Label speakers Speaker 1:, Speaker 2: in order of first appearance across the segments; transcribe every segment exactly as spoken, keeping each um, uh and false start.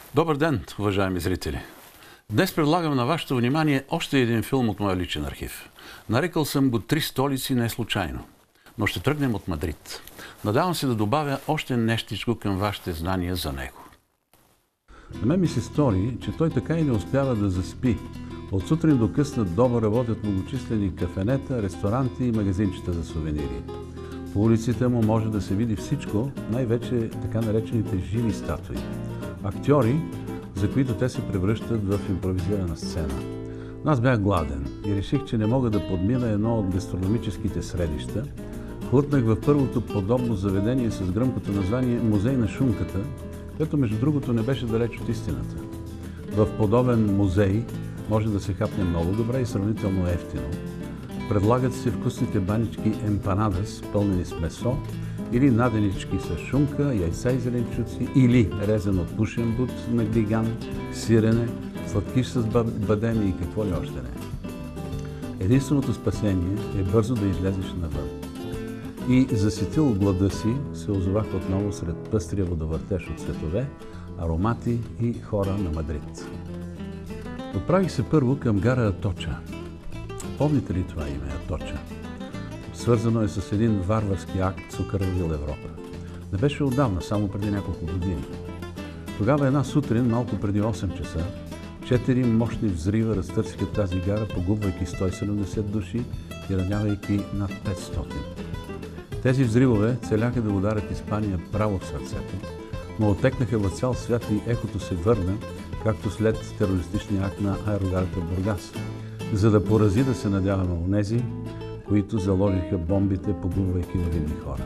Speaker 1: Добър ден, уважаеми зрители! Днес предлагам на вашето внимание още един филм от моя личен архив. Нарекал съм го «Три столици» не случайно. Но ще тръгнем от Мадрид. Надявам се да добавя още нещичко към вашите знания за него. На мен ми се стори, че той така и не успява да заспи. От сутрин до късна доба работят многочислени кафенета, ресторанти и магазинчета за сувенири. По улиците му може да се види всичко, най-вече така наречените живи статуи. Актьори, за които те се превръщат в импровизирана сцена. Но аз бях гладен и реших, че не мога да подмина едно от гастрономическите средища. Хлътнах в първото подобно заведение с гръмкото название Музей на шунката, което между другото не беше далеч от истината. В подобен музей може да се хапне много добре и сравнително ефтино. Предлагат се вкусните банички емпанадас, пълнени с месо, или наденички с шунка, яйца и зеленчуци, или резен от пушен бут на глиган, сирене, сладкиш с бадеми и какво ли още не. Единственото спасение е бързо да излезеш навън. И засетил глада си, се озовах отново сред пъстрия водовъртеж от цветове, аромати и хора на Мадрид. Отправих се първо към гара Аточа. Помните ли това име Аточа? Свързано е с един варварски акт с окървавил Европа. Не беше отдавна, само преди няколко години. Тогава една сутрин, малко преди осем часа, четири мощни взрива разтърсиха тази гара, погубвайки сто и седемдесет души и ранявайки над петстотин. Тези взривове целяха да ударят Испания право в сърцето, но отекнаха в цял свят и ехото се върна, както след терористичния акт на аерогарата Бургас, за да порази, да се надяваме, онези, които заложиха бомбите, погубвайки невинни хора.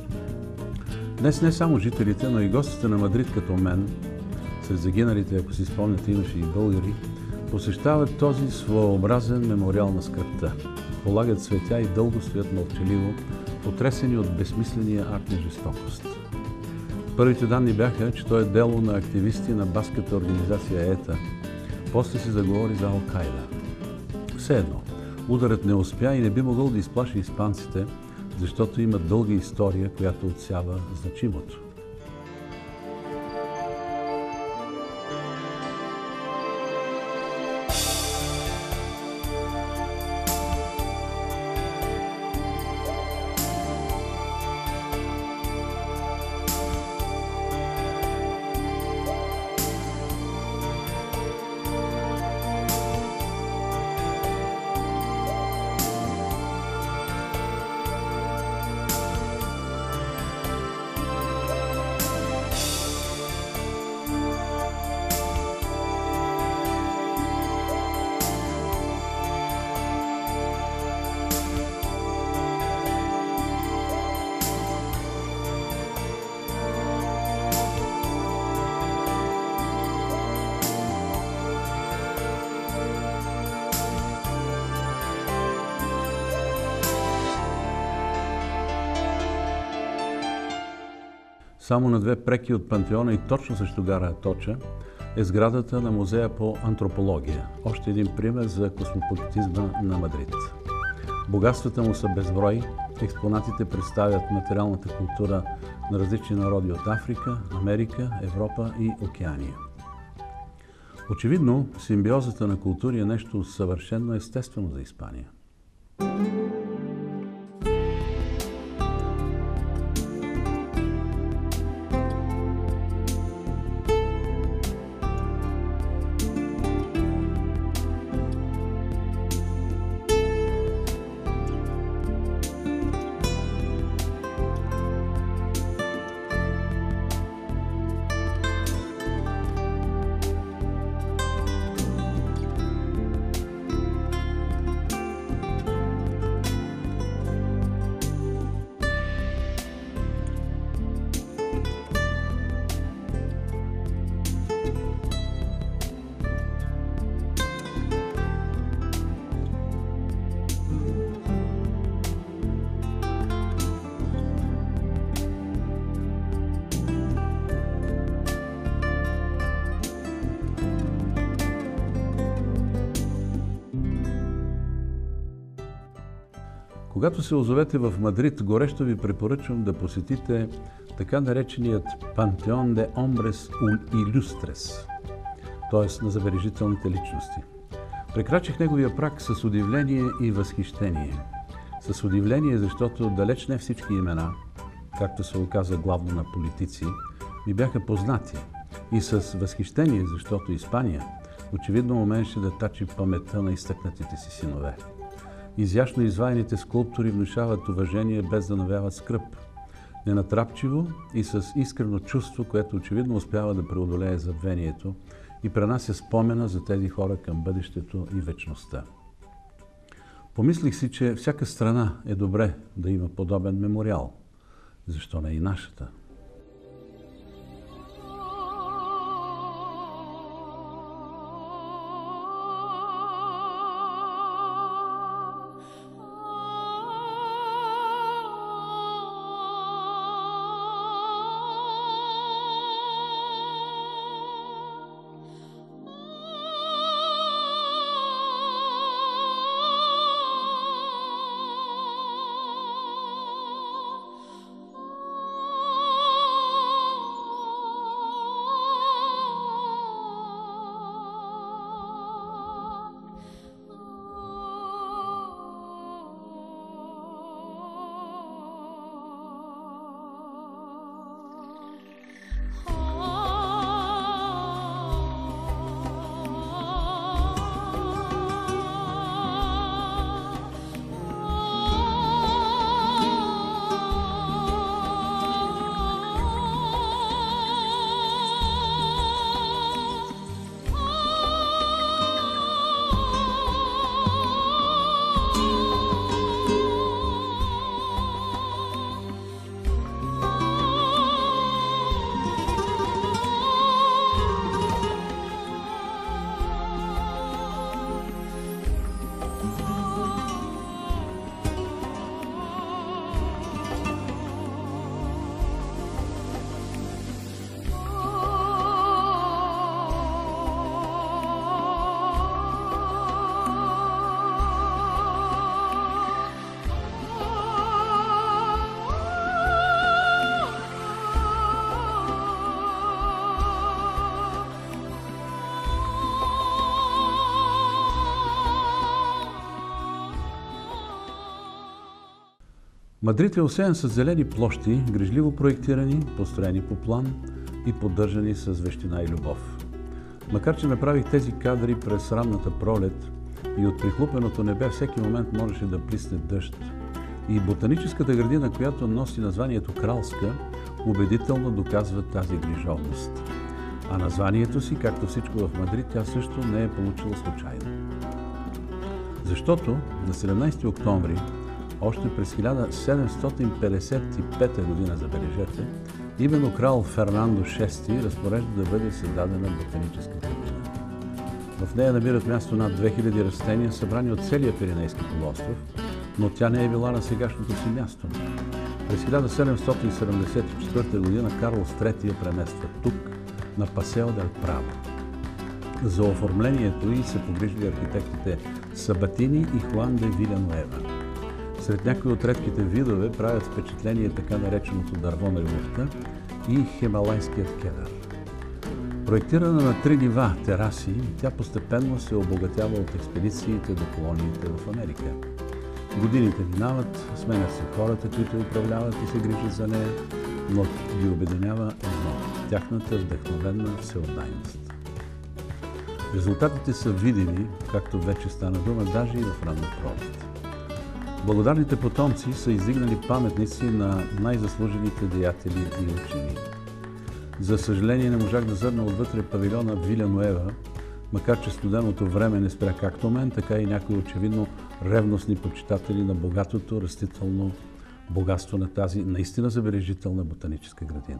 Speaker 1: Днес не само жителите, но и гостите на Мадрид като мен, сред загиналите, ако си спомняте, имаше и българи, посещават този своеобразен мемориал на скръбта. Полагат цветя и дълго стоят мълчаливо, потресени от безсмисления акт на жестокост. Първите данни бяха, че то е дело на активисти на баската организация ЕТА. После се заговори за Ал-Кайда. Все едно, ударът не успя и не би могъл да изплаши испанците, защото има дълга история, която отсява значимото. Само на две преки от Пантеона и точно срещу гара Аточа е сградата на Музея по антропология. Още един пример за космополитизма на Мадрид. Богатствата му са безброй, експонатите представят материалната култура на различни народи от Африка, Америка, Европа и Океания. Очевидно, симбиозата на култури е нещо съвършено естествено за Испания. Когато се озовете в Мадрид, горещо ви препоръчвам да посетите така нареченият Пантеон де Омбрес Илюстрес. т.е. на забележителните личности. Прекрачих неговия праг с удивление и възхищение. С удивление, защото далеч не всички имена, както се оказа главно на политици, ми бяха познати. И с възхищение, защото Испания очевидно умееше да тачи паметта на изтъкнатите си синове. Изящно изваяните скулптури внушават уважение без да навяват скръб. Ненатрапчиво и с искрено чувство, което очевидно успява да преодолее забвението и пренася спомена за тези хора към бъдещето и вечността. Помислих си, че всяка страна е добре да има подобен мемориал. Защо не и нашата? Мадрид е осеян с зелени площи, грижливо проектирани, построени по план и поддържани с вещина и любов. Макар че направих тези кадри през ранната пролет и от прихлупеното небе всеки момент можеше да плисне дъжд, и ботаническата градина, която носи названието Кралска, убедително доказва тази грижовност. А названието си, както всичко в Мадрид, тя също не е получила случайно. Защото на седемнайсети октомври, още през хиляда седемстотин петдесет и пета година, забележете, именно крал Фернандо шести разпорежда да бъде създадена ботаническа градина. В нея намират място над две хиляди растения, събрани от целия Пиренейски полуостров, но тя не е била на сегашното си място. През хиляда седемстотин седемдесет и четвърта година Карлос трети я премества тук, на Пасео дел Право. За оформлението й се погрижили архитектите Сабатини и Хуан де Вилянуева. Сред някои от редките видове правят впечатление така нареченото дърво на любовта и хималайският кедър. Проектирана на три нива тераси, тя постепенно се обогатява от експедициите до колониите в Америка. Годините минават, сменят се хората, които управляват и се грижат за нея, но ги обединява едно – тяхната вдъхновена всеотдайност. Резултатите са видими, както вече стана дума, даже и в ранна пролет. Благодарните потомци са издигнали паметници на най-заслужените деятели и учени. За съжаление не можах да зърна отвътре павилиона Вилянуева, макар че студеното време не спря както мен, така и някои очевидно ревностни почитатели на богатото растително богатство на тази наистина забележителна ботаническа градина.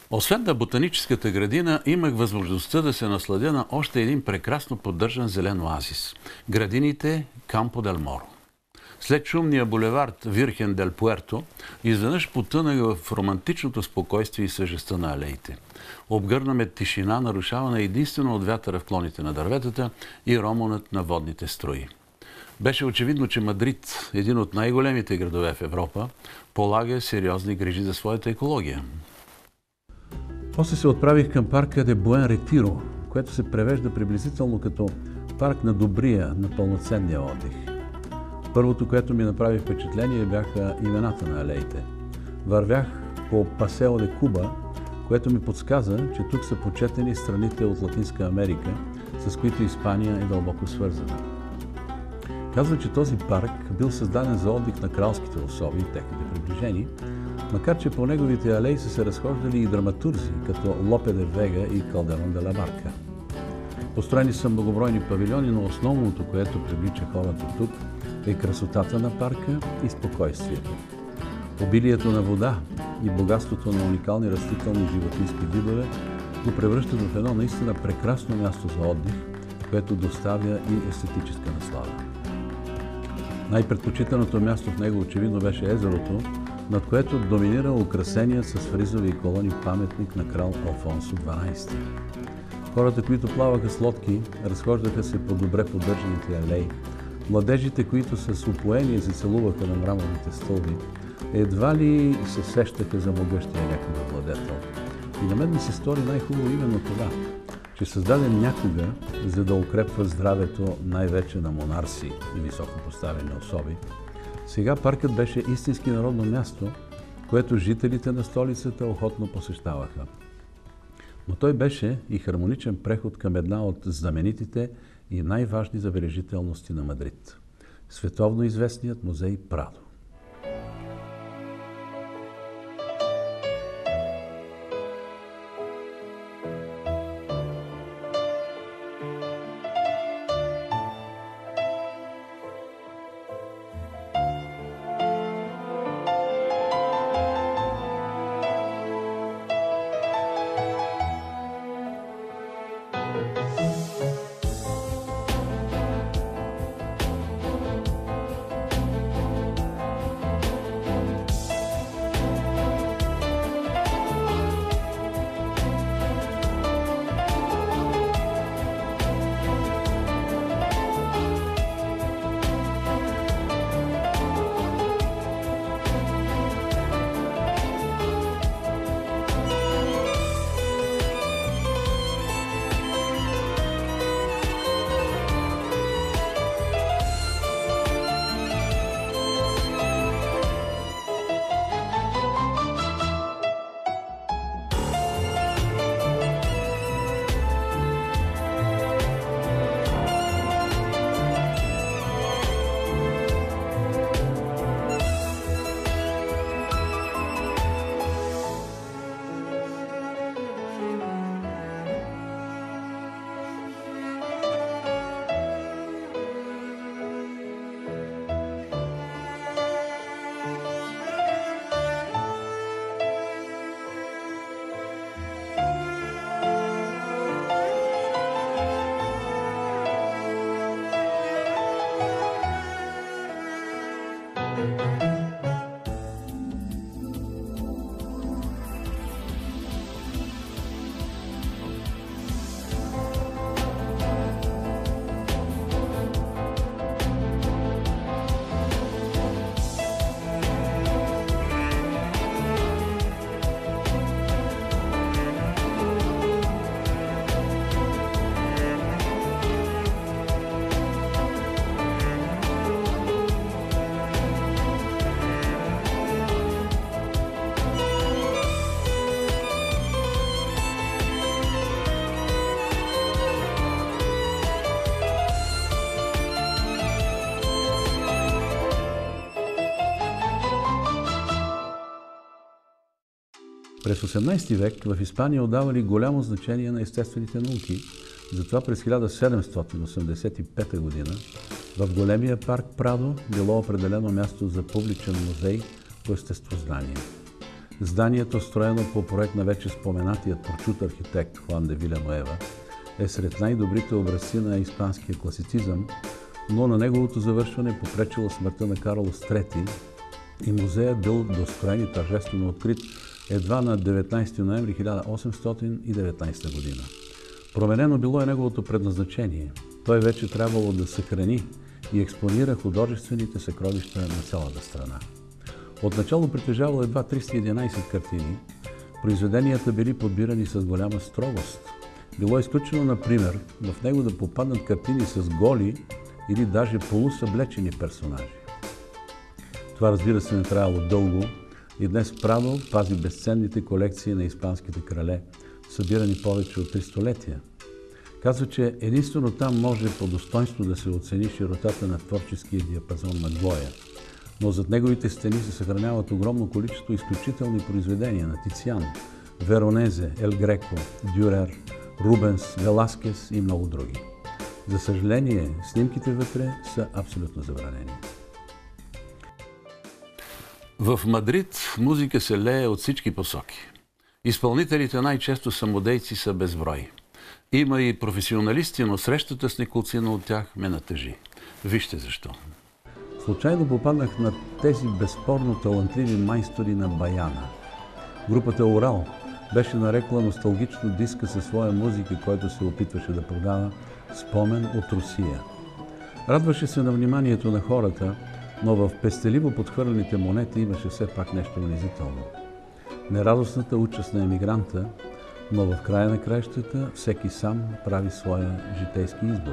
Speaker 1: Освен на ботаническата градина, имах възможността да се насладя на още един прекрасно поддържан зелен оазис – градините Кампо дел Моро. След шумния булевард Вирхен дел Пуерто, изведнъж потънах в романтичното спокойствие и съжестта на алеите. Обгърна ме тишина, нарушавана единствено от вятъра в клоните на дърветата и ромонът на водните струи. Беше очевидно, че Мадрид, един от най-големите градове в Европа, полага сериозни грижи за своята екология. После се отправих към парка де Буен Ретиро, което се превежда приблизително като парк на добрия, на пълноценния отдих. Първото, което ми направи впечатление, бяха имената на алеите. Вървях по Пасео де Куба, което ми подсказа, че тук са почетени страните от Латинска Америка, с които Испания е дълбоко свързана. Казва, че този парк бил създаден за отдих на кралските особи и техните приближени, макар че по неговите алеи са се разхождали и драматурзи, като Лопе де Вега и Калдерон де ла Барка. Построени са многобройни павилиони, но основното, което привлича хората тук, е красотата на парка и спокойствието. Обилието на вода и богатството на уникални растителни и животински видове го превръщат в едно наистина прекрасно място за отдих, което доставя и естетическа наслада. Най-предпочитаното място в него очевидно беше езерото, над което доминира украсеният с фризови колони паметник на крал Алфонсо дванадесети. Хората, които плаваха с лодки, разхождаха се по добре поддържаните алеи. Младежите, които с упоение се целуваха на мраморните стълби, едва ли се сещаха за могъщия някога владетел. И на мен ми се стори най-хубаво именно това, че създаден някога, за да укрепва здравето най-вече на монарси и високо поставени особи, сега паркът беше истински народно място, което жителите на столицата охотно посещаваха. Но той беше и хармоничен преход към една от знаменитите и най-важни забележителности на Мадрид – световно известният музей Прадо. През осемнадесети век в Испания отдавали голямо значение на естествените науки. Затова през хиляда седемстотин осемдесет и пета година в големия парк Прадо било определено място за публичен музей по естествознание.
Speaker 2: Зданието, строено по проект на вече споменатият прочут архитект Хуан де Виленуева, е сред най-добрите образци на испанския класицизъм, но на неговото завършване попречила смъртта на Карлос трети и музеят бил достроен и тържествено открит едва на деветнайсети ноември хиляда осемстотин и деветнайсета година. Променено било е неговото предназначение. Той вече трябвало да съхрани и експонира художествените съкровища на цялата страна. Отначало притежавал едва триста и единайсет картини, произведенията били подбирани с голяма строгост. Било изключено, например, в него да попаднат картини с голи или даже полусъблечени персонажи. Това, разбира се, не трябвало дълго и днес Прадо пази безценните колекции на испанските крале, събирани повече от три столетия. Казва, че единствено там може по достоинство да се оцени широтата на творческия диапазон на Гоя, но зад неговите стени се съхраняват огромно количество изключителни произведения на Тициан, Веронезе, Ел Греко, Дюрер, Рубенс, Веласкес и много други. За съжаление, снимките вътре са абсолютно забранени.
Speaker 1: В Мадрид музика се лее от всички посоки. Изпълнителите най-често самодейци са безброй. Има и професионалисти, но срещата с неколцина от тях ме натъжи. Вижте защо.
Speaker 2: Случайно попаднах на тези безспорно талантливи майстори на баяна. Групата Урал беше нарекла носталгично диска със своя музика, който се опитваше да продава спомен от Русия. Радваше се на вниманието на хората, но в пестеливо подхвърлените монети имаше все пак нещо унизително. Нерадостната участ на емигранта, но в края на краищата всеки сам прави своя житейски избор.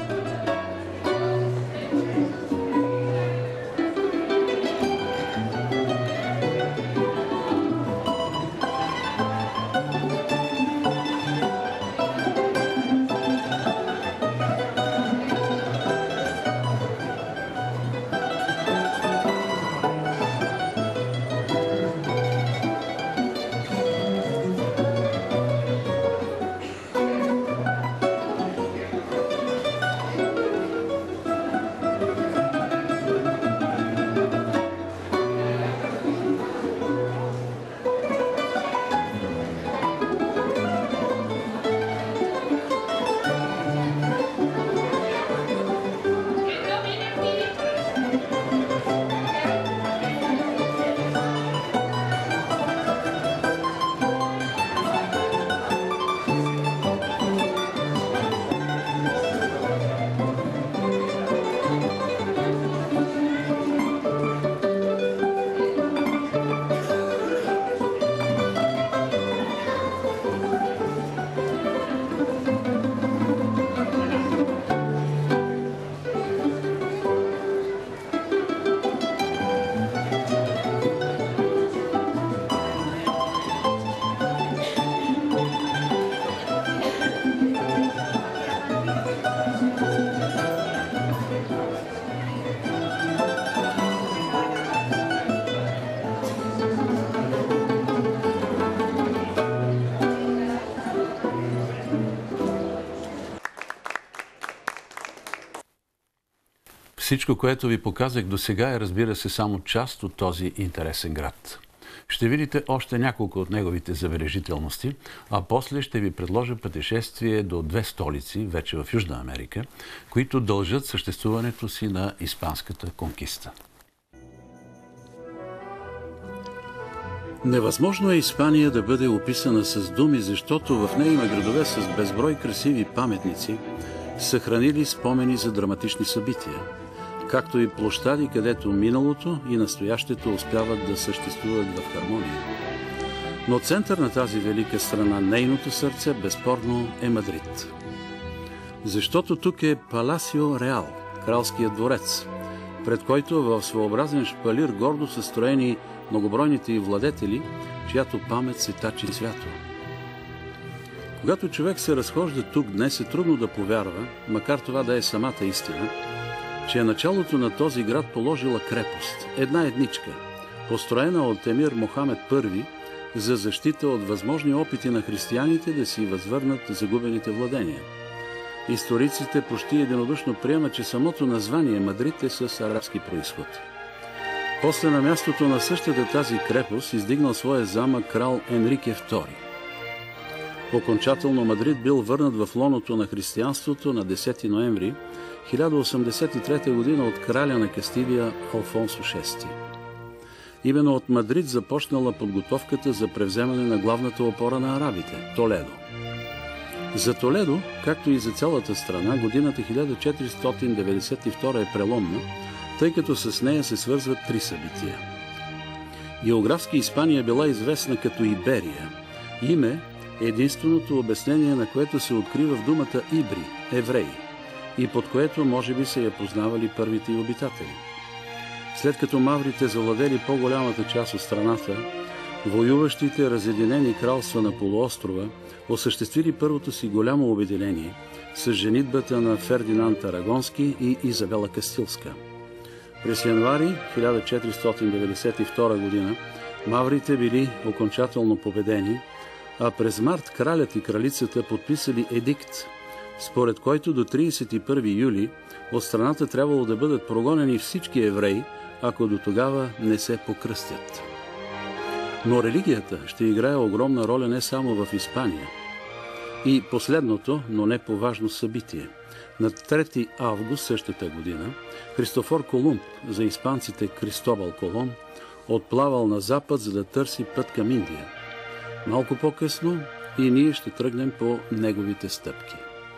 Speaker 1: Всичко, което ви показах до сега, е, разбира се, само част от този интересен град. Ще видите още няколко от неговите забележителности, а после ще ви предложа пътешествие до две столици, вече в Южна Америка, които дължат съществуването си на испанската конкиста. Невъзможно е Испания да бъде описана с думи, защото в нея има градове с безброй красиви паметници, съхранили спомени за драматични събития, както и площади, където миналото и настоящето успяват да съществуват в хармония. Но център на тази велика страна, нейното сърце, безспорно е Мадрид. Защото тук е Паласио Реал, кралският дворец, пред който в своеобразен шпалир гордо са строени многобройните и владетели, чиято памет се тачи свято. Когато човек се разхожда тук днес, е трудно да повярва, макар това да е самата истина, че началото на този град положила крепост, една едничка, построена от емир Мохамед Първи за защита от възможни опити на християните да си възвърнат загубените владения. Историците почти единодушно приемат, че самото название Мадрид е с арабски произход.
Speaker 2: После на мястото на същата тази крепост издигнал своя замък крал Енрике втори. Окончателно Мадрид бил върнат в лоното на християнството на десети ноември хиляда осемдесет и трета година от краля на Кастилия Алфонсо шести. Именно от Мадрид започнала подготовката за превземане на главната опора на арабите – Толедо. За Толедо, както и за цялата страна, годината хиляда четиристотин деветдесет и втора е преломна, тъй като с нея се свързват три събития. Географски Испания била известна като Иберия. Име е единственото обяснение, на което се открива в думата Ибри – евреи, и под което може би се я познавали първите й обитатели. След като маврите завладели по-голямата част от страната, воюващите разединени кралства на полуострова осъществили първото си голямо обединение с женитбата на Фердинанд Арагонски и Изабела Кастилска. През януари хиляда четиристотин деветдесет и втора година маврите били окончателно победени, а през март кралят и кралицата подписали едикт, според който до тридесет и първи юли от страната трябвало да бъдат прогонени всички евреи, ако до тогава не се покръстят. Но религията ще играе огромна роля не само в Испания. И последното, но не по-важно събитие. На трети август същата година Христофор Колумб, за испанците Кристобал Колон, отплавал на запад, за да търси път към Индия. Малко по-късно и ние ще тръгнем по неговите стъпки.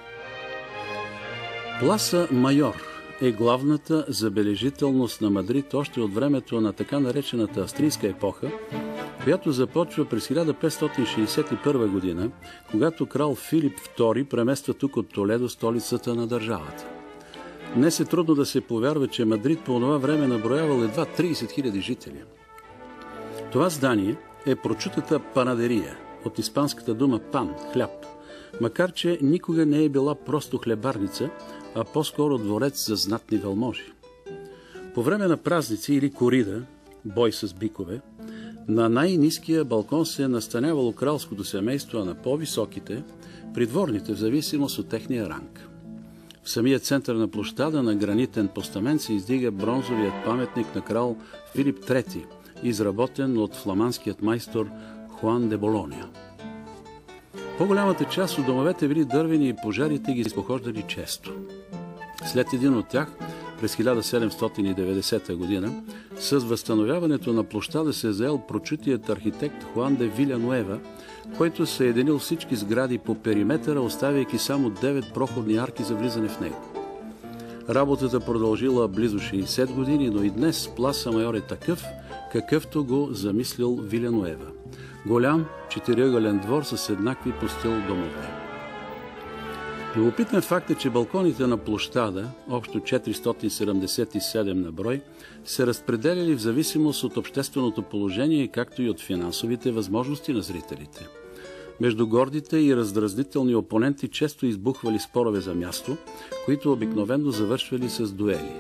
Speaker 2: Пласа Майор е главната забележителност на Мадрид още от времето на така наречената австрийска епоха, която започва през хиляда петстотин шейсет и първа година, когато крал Филип втори премества тук от Толедо столицата на държавата. Днес е трудно да се повярва, че Мадрид по това време наброявал едва тридесет хиляди жители. Това здание е прочутата панадерия, от испанската дума пан – хляб, макар че никога не е била просто хлебарница, а по-скоро дворец за знатни велможи. По време на празници или корида, бой с бикове, на най-ниския балкон се е настанявало кралското семейство, а на по-високите – придворните, в зависимост от техния ранг. В самия център на площада на гранитен постамент се издига бронзовият паметник на крал Филип трети, изработен от фламандският майстор Хуан де Болония. По-голямата част от домовете били дървени и пожарите ги изпохождали често. След един от тях, през хиляда седемстотин и деветдесета година, с възстановяването на площада се е заел прочутият архитект Хуан де Виляnueva, който съединил всички сгради по периметъра, оставяйки само девет проходни арки за влизане в него. Работата продължила близо шейсет години, но и днес Пласа Майор е такъв, какъвто го замислил Виляnueva. Голям четириъгълен двор с еднакви по стил домове. Любопитен факт е, че балконите на площада, общо четиристотин седемдесет и седем на брой, се разпределяли в зависимост от общественото положение, както и от финансовите възможности на зрителите. Между гордите и раздразнителни опоненти често избухвали спорове за място, които обикновено завършвали с дуели.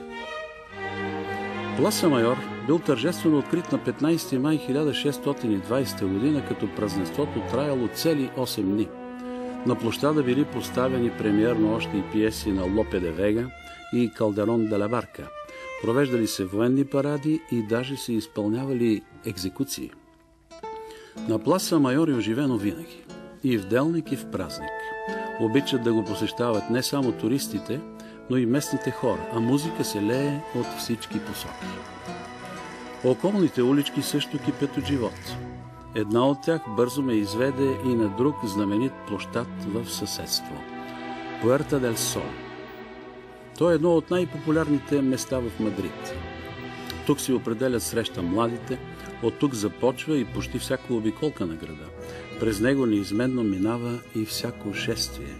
Speaker 2: Пласа Майор бил тържествено открит на петнайсети май хиляда шестстотин и двайсета година, като празненството траяло цели осем дни. На площада били поставени премиерно още и пиеси на Лопе де Вега и Калдерон де ла Барка. Провеждали се военни паради и даже се изпълнявали екзекуции. На Пласа Майор е оживено винаги. И в делник, и в празник. Обичат да го посещават не само туристите, но и местните хора, а музика се лее от всички посоки. Околните улички също кипят от живот. Една от тях бързо ме изведе и на друг знаменит площад в съседство – Пуерта дель Сол. То е едно от най-популярните места в Мадрид. Тук се определят среща младите, от тук започва и почти всяка обиколка на града. През него неизменно минава и всяко шествие.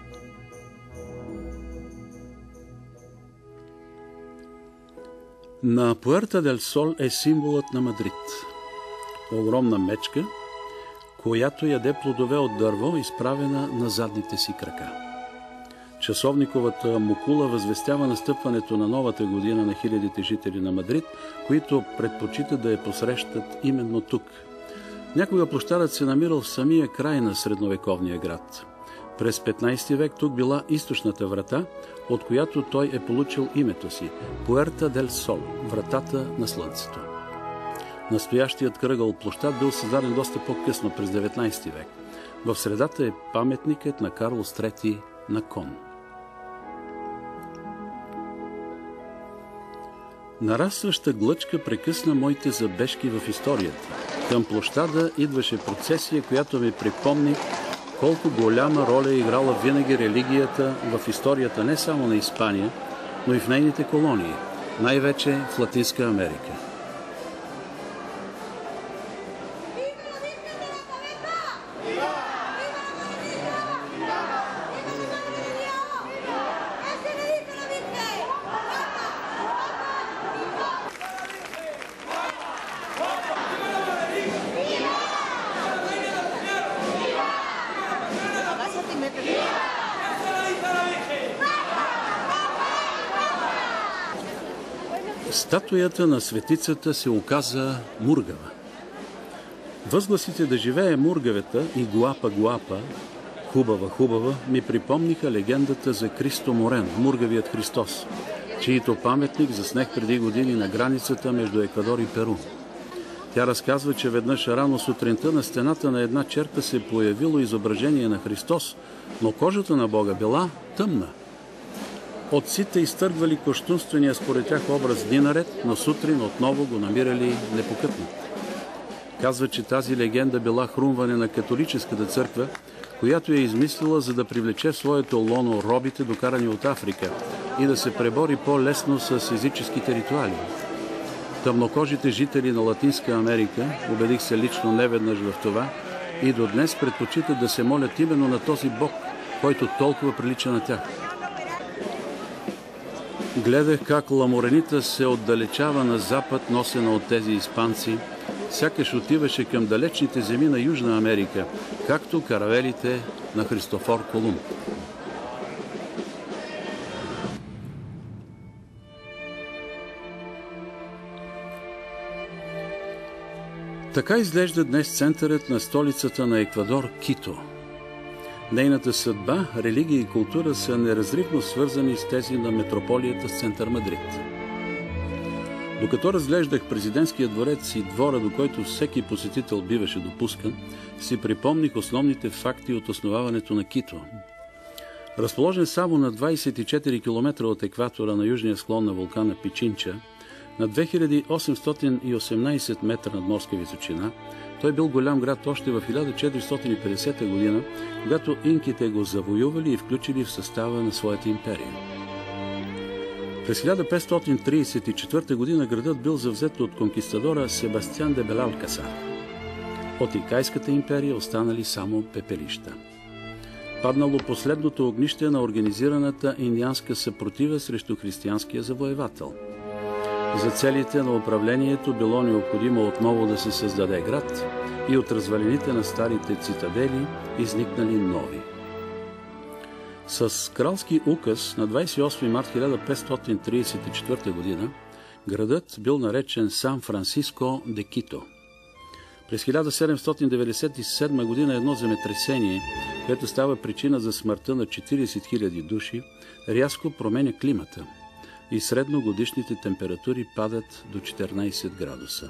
Speaker 2: На Пуерта дель Сол е символът на Мадрид. Огромна мечка, която яде плодове от дърво, изправена на задните си крака. Часовниковата мукула възвестява настъпването на новата година на хилядите жители на Мадрид, които предпочитат да я посрещат именно тук. Някога площадът се намирал в самия край на средновековния град. През петнайсети век тук била източната врата, от която той е получил името си – Пуерта дель Сол – вратата на слънцето. Настоящият кръгъл площад бил създаден доста по-късно, през деветнайсети век. В средата е паметникът на Карлос трети на кон. Нарастваща глъчка прекъсна моите забежки в историята. Към площада идваше процесия, която ми припомни колко голяма роля е играла винаги религията в историята не само на Испания, но и в нейните колонии, най-вече в Латинска Америка. Статуята на светицата се оказа мургава. Възгласите да живее мургавета и гуапа гуапа, хубава хубава, ми припомниха легендата за Кристо Морен, мургавият Христос, чието паметник заснех преди години на границата между Еквадор и Перу. Тя разказва, че веднъж рано сутринта на стената на една черква се появило изображение на Христос, но кожата на Бога била тъмна. Отците изтъргвали кощунствения според тях образ дни наред, но сутрин отново го намирали непокътнат. Казва, че тази легенда била хрумване на католическата църква, която я измислила, за да привлече в своето лоно робите, докарани от Африка, и да се пребори по-лесно с езическите ритуали. Тъмнокожите жители на Латинска Америка, убедих се лично неведнъж в това, и до днес предпочитат да се молят именно на този Бог, който толкова прилича на тях. Гледах как ламоренита се отдалечава на запад, носена от тези испанци, сякаш отиваше към далечните земи на Южна Америка, както каравелите на Христофор Колумб. Така изглежда днес центърът на столицата на Еквадор – Кито. Нейната съдба, религия и култура са неразривно свързани с тези на метрополията с център Мадрид. Докато разглеждах президентския дворец и двора, до който всеки посетител биваше допускан, си припомних основните факти от основаването на Кито. Разположен само на двайсет и четири километра от екватора на южния склон на вулкана Пичинча, на две хиляди осемстотин и осемнайсет метра надморска височина, той бил голям град още в хиляда четиристотин и петдесета година, когато инките го завоювали и включили в състава на своята империя. През хиляда петстотин трийсет и четвърта година градът бил завзет от конкистадора Себастиан де Белалкасар. От Инкайската империя останали само пепелища. Паднало последното огнище на организираната индианска съпротива срещу християнския завоевател. За целите на управлението било необходимо отново да се създаде град и от развалините на старите цитадели изникнали нови. С кралски указ на двайсет и осми март хиляда петстотин трийсет и четвърта година градът бил наречен Сан Франциско де Кито. През хиляда седемстотин деветдесет и седма година едно земетресение, което става причина за смъртта на четирийсет хиляди души, рязко променя климата и средногодишните температури падат до четиринайсет градуса.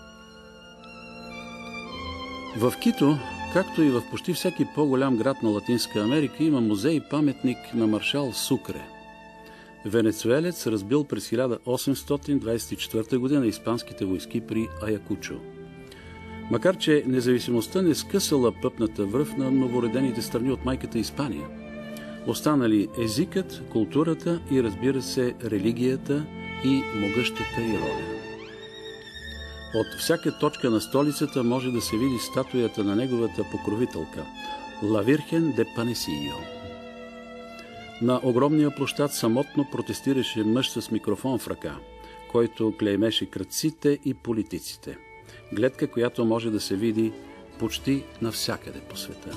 Speaker 2: В Кито, както и в почти всеки по-голям град на Латинска Америка, има музей и паметник на маршал Сукре. Венецуелец разбил през хиляда осемстотин двайсет и четвърта година испанските войски при Аякучо. Макар че независимостта не скъсала пъпната връв на новородените страни от майката Испания, останали езикът, културата и, разбира се, религията и могъщата й роля. От всяка точка на столицата може да се види статуята на неговата покровителка – Ла Вирхен де Панесийо. На огромния площад самотно протестираше мъж с микрофон в ръка, който клеймеше крадците и политиците. Гледка, която може да се види почти навсякъде по света.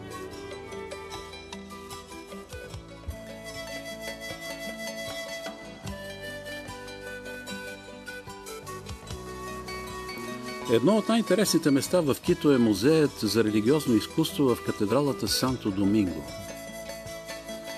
Speaker 2: Едно от най-интересните места в Кито е музеят за религиозно изкуство в катедралата Санто Доминго.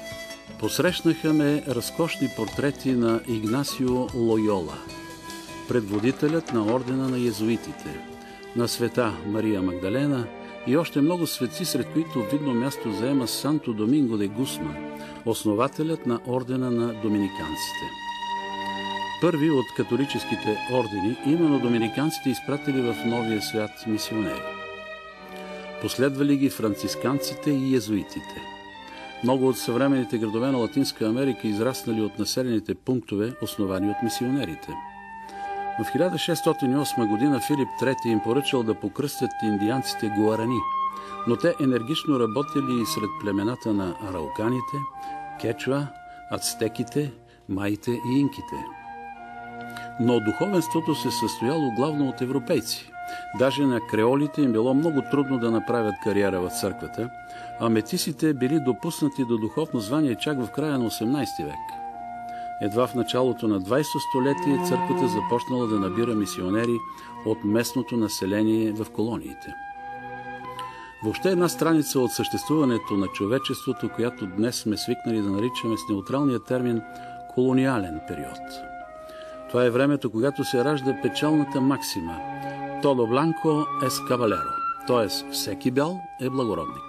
Speaker 2: Посрещнаха ме разкошни портрети на Игнасио Лойола, предводителят на ордена на езуитите, на света Мария Магдалена и още много светци, сред които видно място заема Санто Доминго де Гусман, основателят на ордена на доминиканците. Първи от католическите ордени, именно доминиканците изпратили в новия свят мисионери. Последвали ги францисканците и езуитите. Много от съвременните градове на Латинска Америка израснали от населените пунктове, основани от мисионерите. В хиляда шестстотин и осма година Филип трети им поръчал да покръстят индианците гуарани, но те енергично работили и сред племената на арауканите, кечуа, ацтеките, маите и инките. Но духовенството се състояло главно от европейци. Даже на креолите им било много трудно да направят кариера в църквата, а метисите били допуснати до духовно звание чак в края на осемнадесети век. Едва в началото на двадесетото столетие църквата започнала да набира мисионери от местното население в колониите. Въобще една страница от съществуването на човечеството, която днес сме свикнали да наричаме с неутралния термин колониален период. Това е времето, когато се ражда печалната максима «Todo blanco es caballero», т.е. всеки бял е благородник.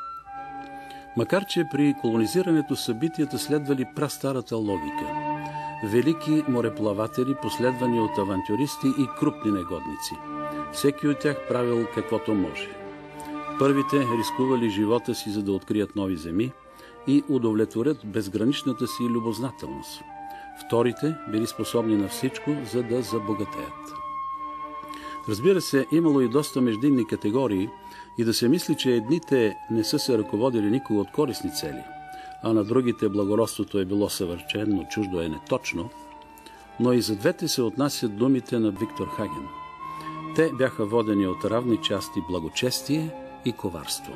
Speaker 2: Макар че при колонизирането събитията следвали прастарата логика. Велики мореплаватели, последвани от авантюристи и крупни негодници. Всеки от тях правил каквото може. Първите рискували живота си, за да открият нови земи и удовлетворят безграничната си любознателност. Вторите били способни на всичко, за да забогатеят. Разбира се, имало и доста междинни категории и да се мисли, че едните не са се ръководили никога от корисни цели, а на другите благородството е било съвършено чуждо е неточно, но и за двете се отнасят думите на Виктор Хаген. Те бяха водени от равни части благочестие и коварство.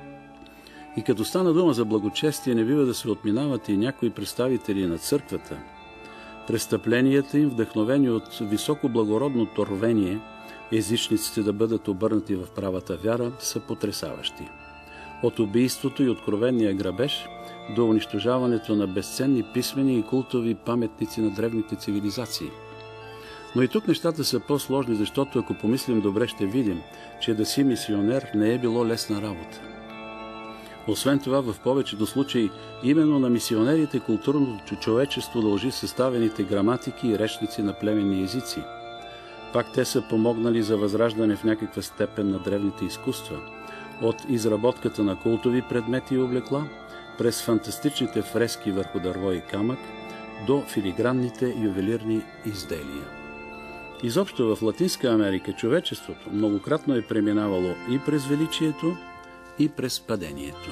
Speaker 2: И като стана дума за благочестие, не бива да се отминават и някои представители на църквата. Престъпленията им, вдъхновени от високо благородното рвение, езичниците да бъдат обърнати в правата вяра, са потресаващи. От убийството и откровения грабеж до унищожаването на безценни писмени и култови паметници на древните цивилизации. Но и тук нещата са по-сложни, защото ако помислим добре, ще видим, че да си мисионер не е било лесна работа. Освен това, в повечето случаи, именно на мисионерите културното човечество дължи съставените граматики и речници на племенни езици. Пак те са помогнали за възраждане в някаква степен на древните изкуства, от изработката на култови предмети и облекла, през фантастичните фрески върху дърво и камък, до филигранните ювелирни изделия. Изобщо в Латинска Америка човечеството многократно е преминавало и през величието, и през падението.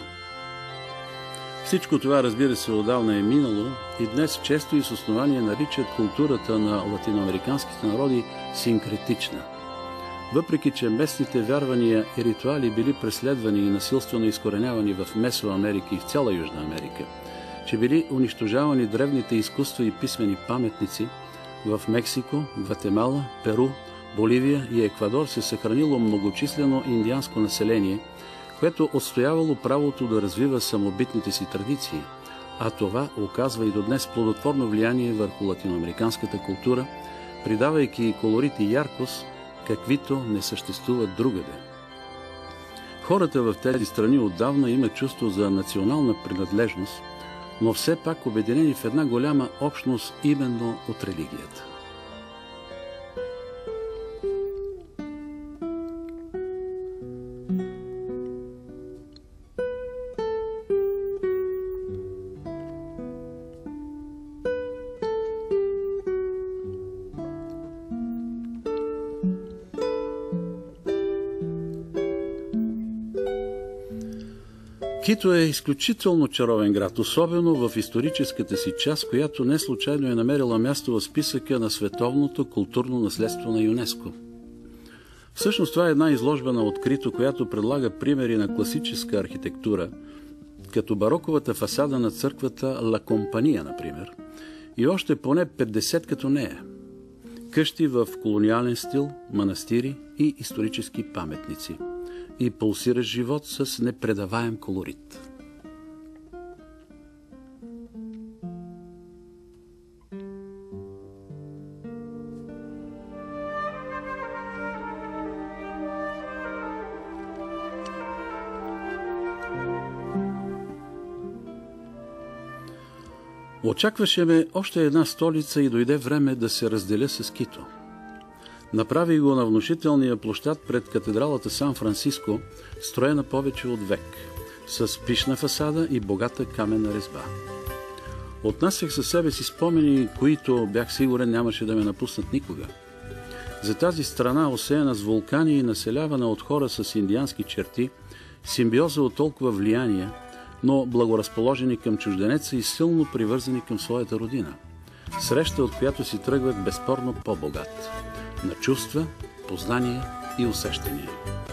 Speaker 2: Всичко това, разбира се, отдавна е минало и днес често и с основание наричат културата на латиноамериканските народи синкретична. Въпреки че местните вярвания и ритуали били преследвани и насилствено изкоренявани в Месоамерика и в цяла Южна Америка, че били унищожавани древните изкуства и писмени паметници, в Мексико, Гватемала, Перу, Боливия и Еквадор се съхранило многочислено индианско население, което отстоявало правото да развива самобитните си традиции, а това оказва и до днес плодотворно влияние върху латиноамериканската култура, придавайки и колорит и яркост, каквито не съществуват другаде. Хората в тези страни отдавна имат чувство за национална принадлежност, но все пак обединени в една голяма общност именно от религията. Кито е изключително чаровен град, особено в историческата си част, която не случайно е намерила място в списъка на световното културно наследство на ЮНЕСКО. Всъщност това е една изложба на открито, която предлага примери на класическа архитектура, като бароковата фасада на църквата Ла Компания, например, и още поне петдесет като нея. Къщи в колониален стил, манастири и исторически паметници. И пулсиращ живот с непредаваем колорит.
Speaker 1: Очакваше ме още една столица и дойде време да се разделя с Кито. Направих го на внушителния площад пред катедралата Сан-Франциско, строена повече от век, с пишна фасада и богата каменна резба. Отнасях със себе си спомени, които, бях сигурен, нямаше да ме напуснат никога. За тази страна, осеяна с вулкани и населявана от хора с индиански черти, симбиоза от толкова влияния, но благоразположени към чужденеца и силно привързани към своята родина. Среща, от която си тръгвах безспорно по-богат. На чувства, познания и усещания.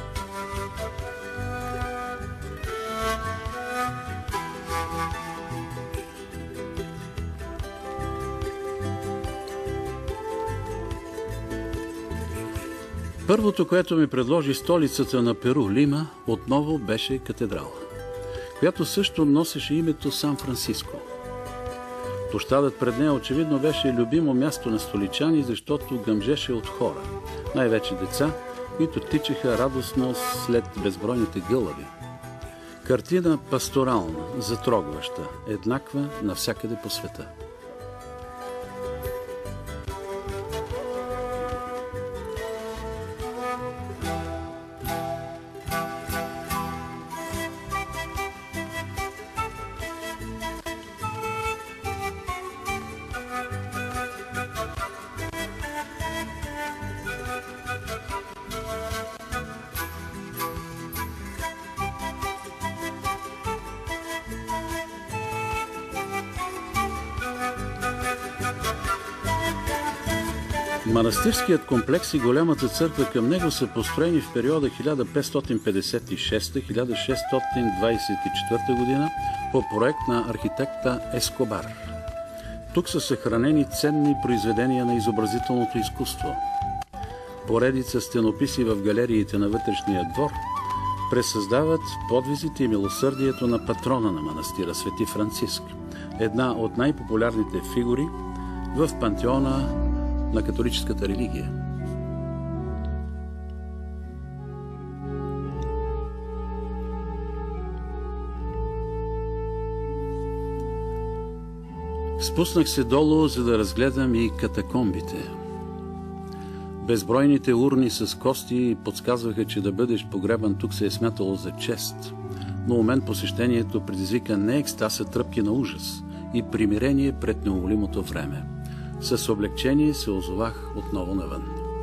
Speaker 1: Първото, което ми предложи столицата на Перу, Лима, отново беше катедрала, която също носеше името Сан-Франциско. Площадът пред нея очевидно беше любимо място на столичани, защото гъмжеше от хора, най-вече деца, които тичаха радостно след безбройните гълъби. Картина пасторална, затрогваща, еднаква навсякъде по света. Манастирският комплекс и голямата църква към него са построени в периода хиляда петстотин петдесет и шеста до хиляда шестстотин двадесет и четвърта година по проект на архитекта Ескобар. Тук са съхранени ценни произведения на изобразителното изкуство. Поредица стенописи в галериите на вътрешния двор пресъздават подвизите и милосърдието на патрона на манастира Свети Франциск, една от най-популярните фигури в пантеона на католическата религия. Спуснах се долу, за да разгледам и катакомбите. Безбройните урни с кости подсказваха, че да бъдеш погребан тук се е смятало за чест. Но у мен посещението предизвика не екстаз, а тръпки на ужас и примирение пред неумолимото време. С облегчение се озовах отново навън.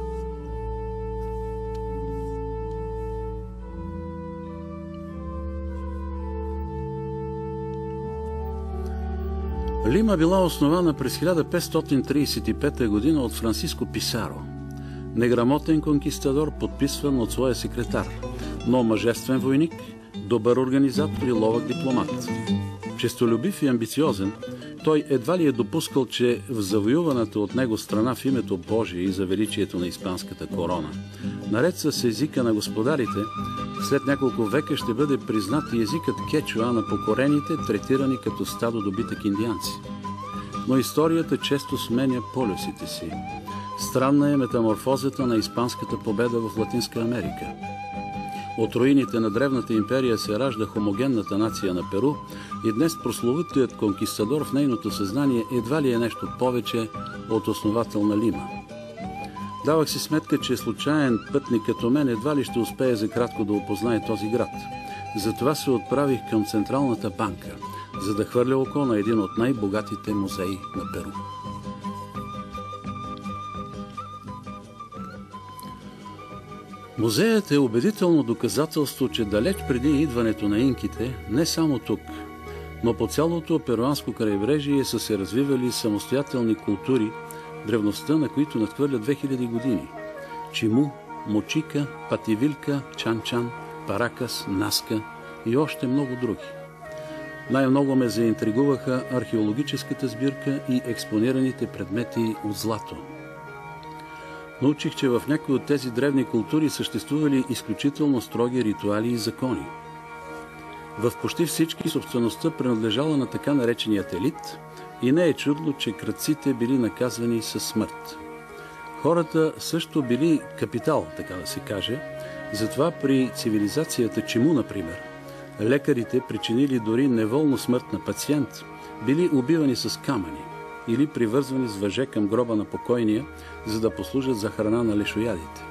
Speaker 1: Лима била основана през хиляда петстотин тридесет и пета година от Франциско Писаро, неграмотен конкистадор, подписван от своя секретар, но мъжествен войник, добър организатор и ловък дипломат. Честолюбив и амбициозен, той едва ли е допускал, че в завоюваната от него страна в името Божие и за величието на испанската корона, наред с езика на господарите, след няколко века ще бъде признат и езикът кечуа на покорените, третирани като стадо добитък индианци. Но историята често сменя полюсите си. Странна е метаморфозата на испанската победа в Латинска Америка. От руините на древната империя се ражда хомогенната нация на Перу и днес прословутият конкистадор в нейното съзнание едва ли е нещо повече от основател на Лима. Давах си сметка, че случайен пътник като мен едва ли ще успее за кратко да опознае този град. Затова се отправих към Централната банка, за да хвърля око на един от най-богатите музеи на Перу. Музеят е убедително доказателство, че далеч преди идването на инките, не само тук, но по цялото перуанско крайбрежие са се развивали самостоятелни култури, древността на които надхвърля две хиляди години. Чиму, Мочика, Пативилка, Чан-Чан, Паракас, Наска и още много други. Най-много ме заинтригуваха археологическата сбирка и експонираните предмети от злато. Научих, че в някои от тези древни култури съществували изключително строги ритуали и закони. В почти всички собствеността принадлежала на така нареченият елит и не е чудно, че крадците били наказвани със смърт. Хората също били капитал, така да се каже, затова при цивилизацията Чиму, например, лекарите причинили дори неволно смърт на пациент,
Speaker 2: били убивани с камъни или привързвани с въже към гроба на покойния, за да послужат за храна на лешоядите.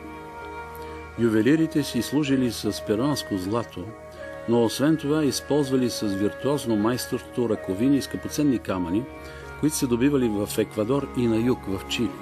Speaker 2: Ювелирите си служили с перуанско злато, но освен това използвали с виртуозно майсторство ръковини и скъпоценни камъни, които се добивали в Еквадор и на юг, в Чили.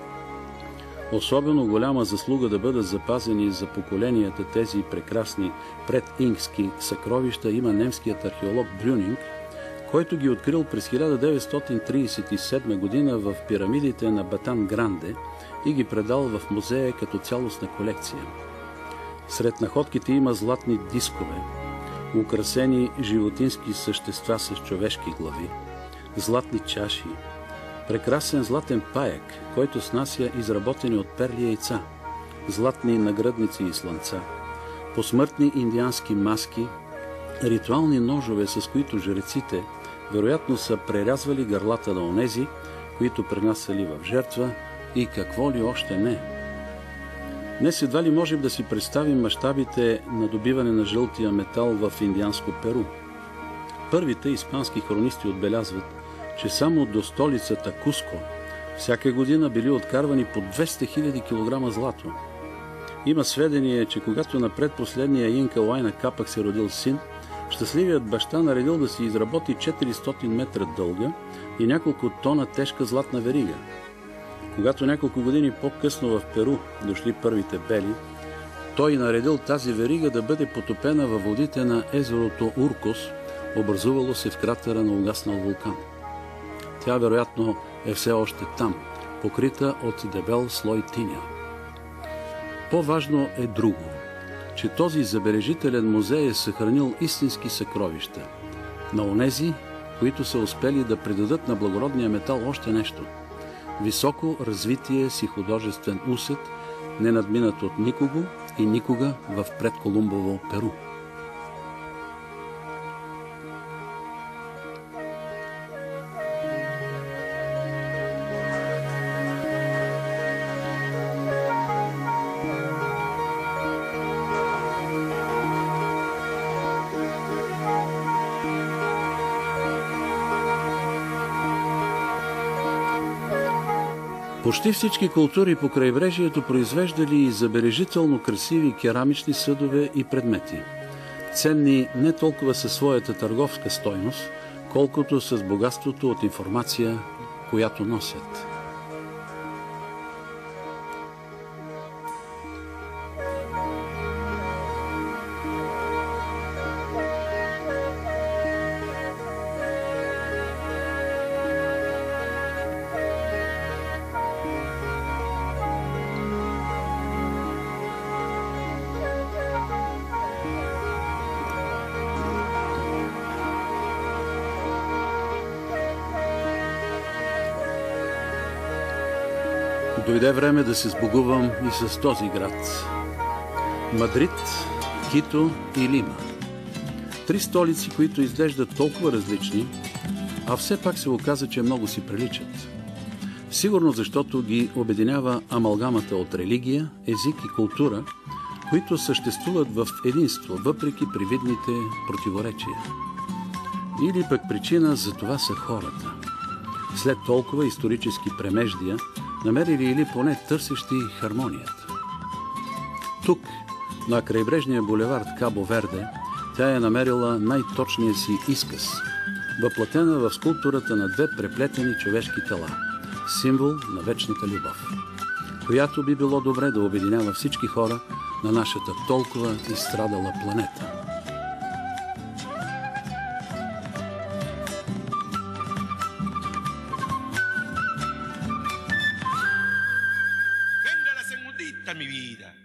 Speaker 2: Особено голяма заслуга да бъдат запазени за поколенията тези прекрасни прединкски съкровища има немският археолог Брюнинг, който ги открил през хиляда деветстотин тридесет и седма година в пирамидите на Батан Гранде и ги предал в музея като цялостна колекция. Сред находките има златни дискове, украсени животински същества с човешки глави, златни чаши, прекрасен златен паяк, който снася изработени от перли яйца, златни нагръдници и слънца, посмъртни индиански маски, ритуални ножове, с които жреците вероятно са прерязвали гърлата на онези, които пренасяли в жертва и какво ли още не. Днес едва ли можем да си представим мащабите на добиване на жълтия метал в индианско Перу. Първите испански хронисти отбелязват, че само до столицата Куско всяка година били откарвани по двеста хиляди килограма злато. Има сведение, че когато на предпоследния инка Уайна Капак се родил син, щастливият баща наредил да си изработи четиристотин метра дълга и няколко тона тежка златна верига. Когато няколко години по-късно в Перу дошли първите бели, той наредил тази верига да бъде потопена във водите на езерото Уркос, образувало се в кратера на угаснал вулкан. Тя вероятно е все още там, покрита от дебел слой тиня. По-важно е друго, че този забележителен музей е съхранил истински съкровища на онези, които са успели да предадат на благородния метал още нещо. Високо развитие си художествен усет, не надминат от никого и никога в предколумбово Перу. Почти всички култури по крайбрежието произвеждали забележително красиви керамични съдове и предмети, ценни не толкова със своята търговска стойност, колкото с богатството от информация, която носят. Дойде време да се сбогувам и с този град. Мадрид, Кито и Лима. Три столици, които изглеждат толкова различни, а все пак се оказа, че много си приличат. Сигурно защото ги обединява амалгамата от религия, език и култура, които съществуват в единство, въпреки привидните противоречия. Или пък причина за това са хората. След толкова исторически премеждия, намерили или поне търсещи хармонията. Тук, на крайбрежния булевард Кабо Верде, тя е намерила най-точния си изказ, въплатена в скулптурата на две преплетени човешки тела, символ на вечната любов, която би било добре да обединява всички хора на нашата толкова изстрадала планета.
Speaker 3: Mi vida.